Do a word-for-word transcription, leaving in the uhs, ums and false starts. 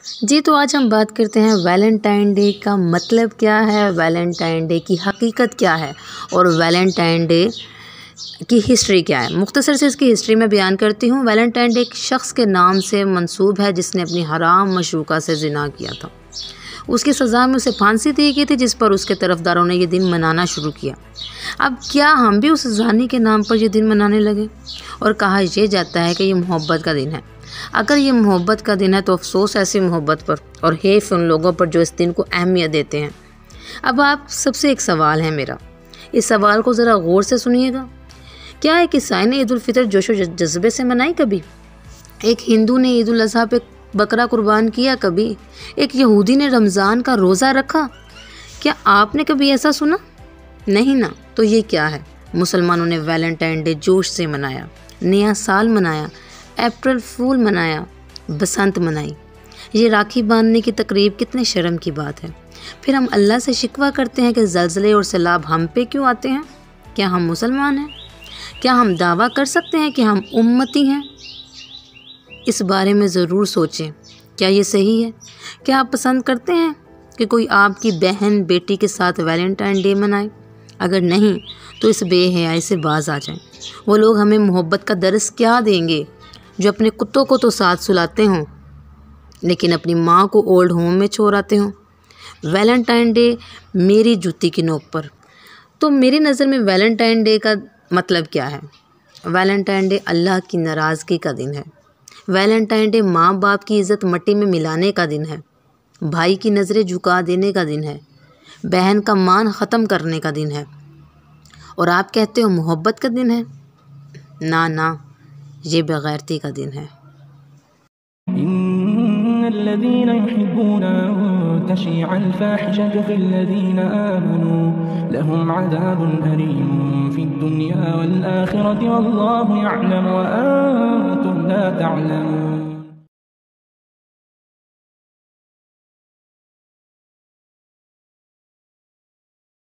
جی تو آج ہم بات کرتے ہیں ویلنٹائن ڈے کا مطلب کیا ہے، ویلنٹائن ڈے کی حقیقت کیا ہے اور ویلنٹائن ڈے کی ہسٹری کیا ہے۔ مختصر سے اس کی ہسٹری میں بیان کرتی ہوں۔ ویلنٹائن ڈے ایک شخص کے نام سے منسوب ہے جس نے اپنی حرام مشروکہ سے زنا کیا تھا۔ اس کی سزا میں اسے پھانسی دی گئی تھی، جس پر اس کے طرفداروں نے یہ دن منانا شروع کیا۔ اب کیا ہم بھی اس زانی کے نام پر یہ دن منانے لگے؟ اور کہا یہ جاتا ہے کہ یہ محبت کا دن ہے۔ اگر یہ محبت کا دن ہے تو افسوس ایسی محبت پر اور حیف ان لوگوں پر جو اس دن کو اہمیت دیتے ہیں۔ اب آپ سب سے ایک سوال ہے میرا، اس سوال کو ذرا غور سے سنیے گا۔ کیا ایک عیسائی نے عید الفطر جوش و جذبے سے منائی کبھی؟ ایک ہندو نے عید الاضحیٰ پہ بکرا قربان کیا کبھی؟ ایک یہودی نے رمضان کا روزہ رکھا؟ کیا آپ نے کبھی ایسا سنا؟ نہیں نا۔ تو یہ کیا ہے؟ مسلمانوں نے ویلنٹائن ڈے جوش سے منایا، نیا سال منایا، اپریل فول منایا، بسنت منائی۔ یہ راکھی باندھنے کی تقریب کتنے شرم کی بات ہے۔ پھر ہم اللہ سے شکوہ کرتے ہیں کہ زلزلے اور سیلاب ہم پہ کیوں آتے ہیں؟ کیا ہم مسلمان ہیں؟ کیا ہم دعویٰ کر سکتے ہیں کہ ہم امتی ہیں؟ اس بارے میں ضرور سوچیں، کیا یہ صحیح ہے؟ کیا آپ پسند کرتے ہیں کہ کوئی آپ کی بہن بیٹی کے ساتھ ویلنٹائن ڈے منائے؟ اگر نہیں تو اس بے حیائی سے باز آ جائیں۔ وہ لوگ ہمیں محبت کا درس کیا دیں گے جو اپنے کتوں کو تو ساتھ سلاتے ہوں لیکن اپنی ماں کو اولڈ ہوم میں چھوڑ آتے ہوں۔ ویلنٹائن ڈے میری جوتی کی نوک پر۔ تو میری نظر میں ویلنٹائن ڈے کا مطلب کیا ہے؟ ویلنٹائن ڈے اللہ کی ناراضگی کا دن ہے۔ ویلنٹائن ڈے ماں باپ کی عزت مٹی میں ملانے کا دن ہے، بھائی کی نظریں جھکا دینے کا دن ہے، بہن کا مان ختم کرنے کا دن ہے۔ اور آپ کہتے ہو محبت کا دن ہے؟ نہ نہ، یہ بغیرتی کا دن ہے۔ إن الذين يحبون أن تشيع الفاحشة في الذين آمنوا لهم عذاب أليم في الدنيا والآخرة والله يعلم وأنتم لا تعلمون۔